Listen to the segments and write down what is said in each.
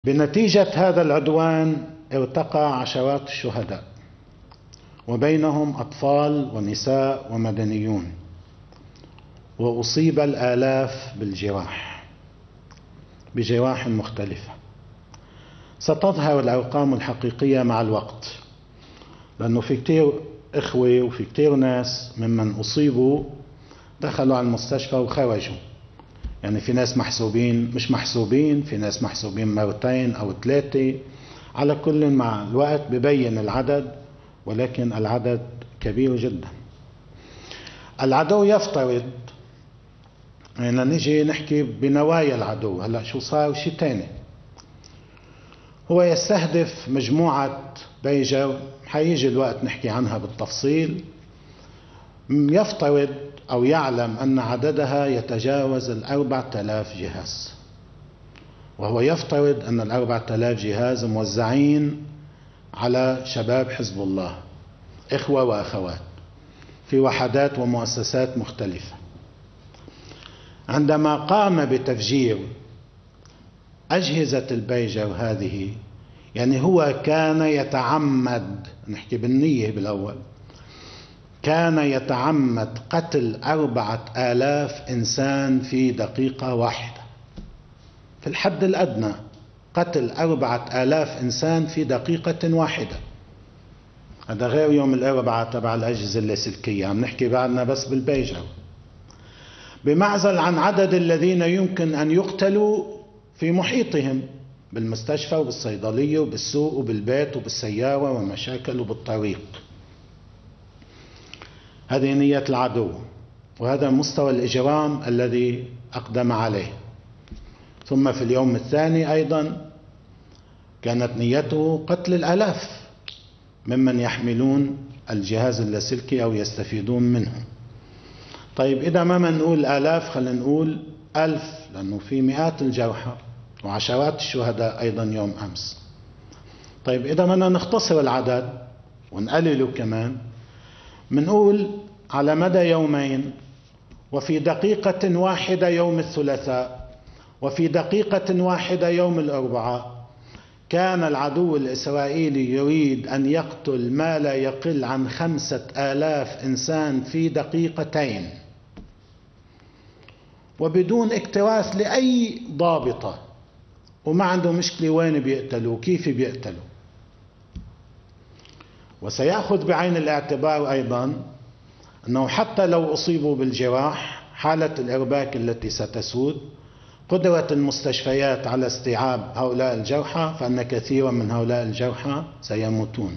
بنتيجة هذا العدوان ارتقى عشرات الشهداء، وبينهم أطفال ونساء ومدنيون، وأصيب الآلاف بجراح مختلفة. ستظهر الأرقام الحقيقية مع الوقت، لأنه في كتير إخوة وفي كتير ناس ممن أصيبوا دخلوا على المستشفى وخرجوا. يعني في ناس محسوبين مش محسوبين، في ناس محسوبين مرتين أو ثلاثة، على كل مع الوقت ببين العدد، ولكن العدد كبير جدا. العدو يفترض يعني نجي نحكي بنوايا العدو. هلأ شو صار؟ شيء تاني. هو يستهدف مجموعة بيجر، حيجي الوقت نحكي عنها بالتفصيل. يفترض أو يعلم أن عددها يتجاوز 4000 جهاز، وهو يفترض أن 4000 جهاز موزعين على شباب حزب الله، إخوة وأخوات، في وحدات ومؤسسات مختلفة. عندما قام بتفجير أجهزة البيجر هذه، يعني هو كان يتعمد، نحكي بالنية بالأول، كان يتعمد قتل 4000 إنسان في دقيقة واحدة. في الحد الأدنى قتل 4000 إنسان في دقيقة واحدة. هذا غير يوم الأربعاء تبع الأجهزة اللاسلكية، عم نحكي بعدنا بس بالبيجر، بمعزل عن عدد الذين يمكن أن يقتلوا في محيطهم، بالمستشفى وبالصيدلية وبالسوق وبالبيت وبالسيارة ومشاكل وبالطريق. هذه نية العدو، وهذا مستوى الإجرام الذي أقدم عليه. ثم في اليوم الثاني أيضا كانت نيته قتل الآلاف ممن يحملون الجهاز اللاسلكي أو يستفيدون منه. طيب إذا ما نقول آلاف، خلينا نقول 1000، لأنه في مئات الجرحى وعشرات الشهداء أيضا يوم أمس. طيب إذا بدنا نختصر العدد ونقلله كمان، منقول على مدى يومين، وفي دقيقة واحدة يوم الثلاثاء، وفي دقيقة واحدة يوم الأربعاء، كان العدو الإسرائيلي يريد أن يقتل ما لا يقل عن 5000 إنسان في دقيقتين، وبدون اكتراث لأي ضابطة، وما عنده مشكلة وين بيقتلوا وكيف بيقتلوا. وسيأخذ بعين الاعتبار أيضا أنه حتى لو أصيبوا بالجراح، حالة الإرباك التي ستسود، قدرة المستشفيات على استيعاب هؤلاء الجرحى، فإن كثيرا من هؤلاء الجرحى سيموتون.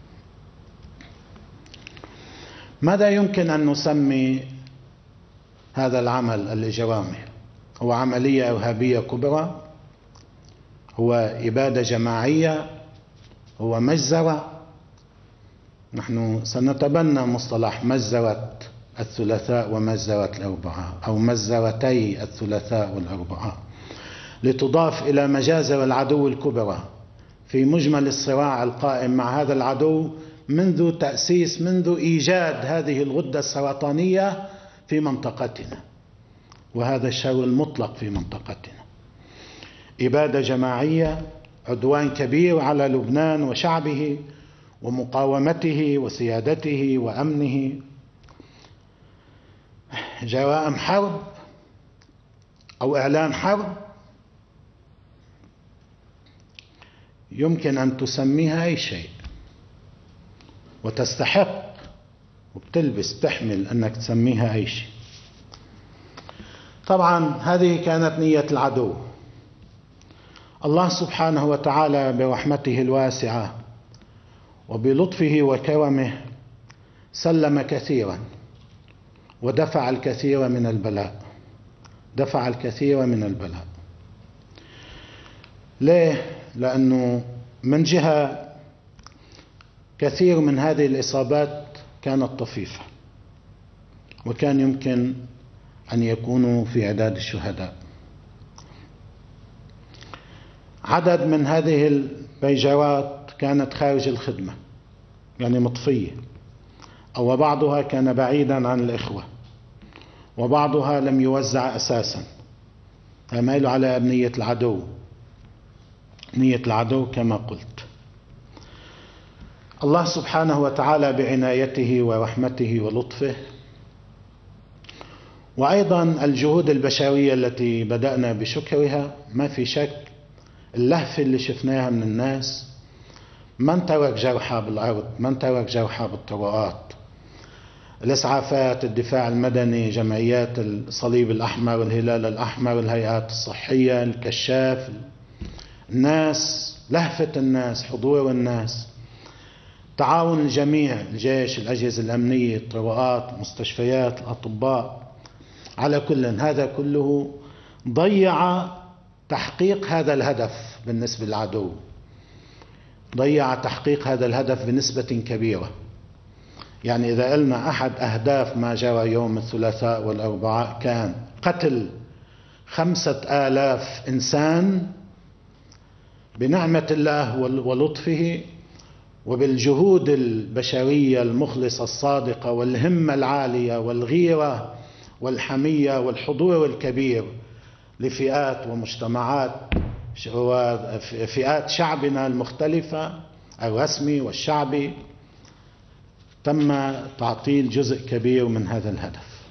ماذا يمكن أن نسمي هذا العمل الإجرامي؟ هو عملية إرهابية كبرى؟ هو إبادة جماعية؟ هو مجزرة؟ نحن سنتبنى مصطلح مجزرة الثلاثاء ومجزرة الأربعاء، أو مجزرتي الثلاثاء والأربعاء، لتضاف إلى مجازر العدو الكبرى في مجمل الصراع القائم مع هذا العدو منذ إيجاد هذه الغدة السرطانية في منطقتنا، وهذا الشر المطلق في منطقتنا. إبادة جماعية، عدوان كبير على لبنان وشعبه ومقاومته وسيادته وأمنه، جرائم حرب أو إعلان حرب، يمكن أن تسميها أي شيء، وتستحق بتحمل أنك تسميها أي شيء. طبعا هذه كانت نية العدو. الله سبحانه وتعالى برحمته الواسعة وبلطفه وكرمه سلم كثيرا، ودفع الكثير من البلاء. ليه؟ لأنه من جهة كثير من هذه الإصابات كانت طفيفة، وكان يمكن أن يكونوا في عداد الشهداء. عدد من هذه البيجرات كانت خارج الخدمة، يعني مطفية، أو بعضها كان بعيدا عن الإخوة، وبعضها لم يوزع أساسا، تميل على أبنية العدو. نية العدو كما قلت. الله سبحانه وتعالى بعنايته ورحمته ولطفه، وأيضا الجهود البشرية التي بدأنا بشكرها، ما في شك اللهفة اللي شفناها من الناس، من ترك جرحى بالأرض، من ترك جرحى بالطرقات، الإسعافات، الدفاع المدني، جمعيات الصليب الأحمر والهلال الأحمر، الهيئات الصحية، الكشاف، الناس، لهفة الناس، حضور الناس، تعاون الجميع، الجيش، الأجهزة الأمنية، الطرقات، مستشفيات، الأطباء. على كل هذا كله ضيع تحقيق هذا الهدف بالنسبة للعدو، ضيع تحقيق هذا الهدف بنسبة كبيرة. يعني إذا قلنا أحد أهداف ما جرى يوم الثلاثاء والأربعاء كان قتل 5000 إنسان بنعمة الله ولطفه وبالجهود البشرية المخلصة الصادقة والهمة العالية والغيرة والحمية والحضور الكبير لفئات ومجتمعات وفئات شعبنا المختلفة الرسمي والشعبي، تم تعطيل جزء كبير من هذا الهدف.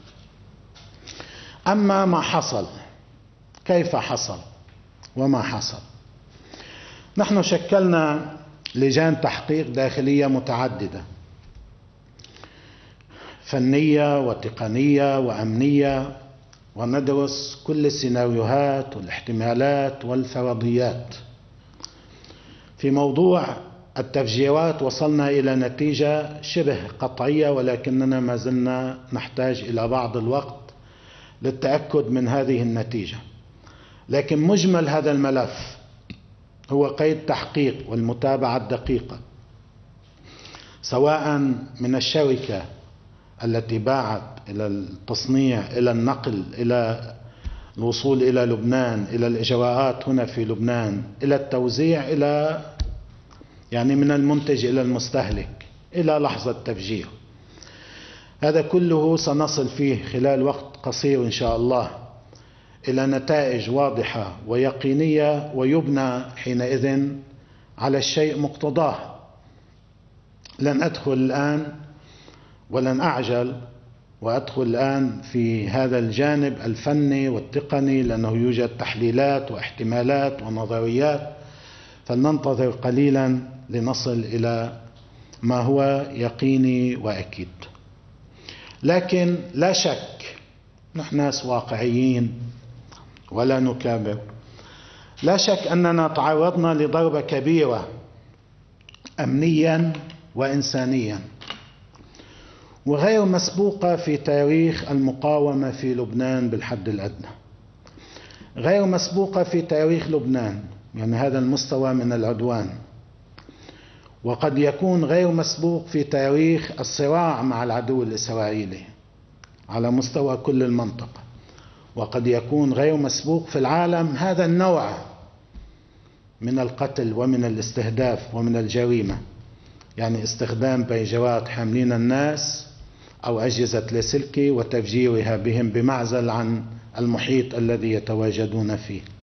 أما ما حصل، كيف حصل وما حصل؟ نحن شكلنا لجان تحقيق داخلية متعددة، فنية وتقنية وأمنية، وندرس كل السيناريوهات والاحتمالات والفرضيات. في موضوع التفجيرات وصلنا إلى نتيجة شبه قطعية، ولكننا ما زلنا نحتاج إلى بعض الوقت للتأكد من هذه النتيجة. لكن مجمل هذا الملف هو قيد تحقيق والمتابعة الدقيقة، سواء من الشركة التي باعت إلى التصنيع، إلى النقل، إلى الوصول إلى لبنان، إلى الإجراءات هنا في لبنان، إلى التوزيع، إلى يعني من المنتج إلى المستهلك، إلى لحظة تفجير. هذا كله سنصل فيه خلال وقت قصير إن شاء الله إلى نتائج واضحة ويقينية، ويبنى حينئذ على الشيء مقتضاه. لن أدخل الآن ولن أعجل وأدخل الآن في هذا الجانب الفني والتقني، لأنه يوجد تحليلات واحتمالات ونظريات، فلننتظر قليلا لنصل إلى ما هو يقيني وأكيد. لكن لا شك، نحن ناس واقعيين ولا نكابر، لا شك أننا تعرضنا لضربة كبيرة أمنيا وإنسانيا وغير مسبوقة في تاريخ المقاومة في لبنان بالحد الأدنى، غير مسبوقة في تاريخ لبنان، يعني هذا المستوى من العدوان، وقد يكون غير مسبوق في تاريخ الصراع مع العدو الإسرائيلي على مستوى كل المنطقة، وقد يكون غير مسبوق في العالم هذا النوع من القتل ومن الاستهداف ومن الجريمة، يعني استخدام بيجرات حاملين الناس أو أجهزة لاسلكي وتفجيرها بهم بمعزل عن المحيط الذي يتواجدون فيه.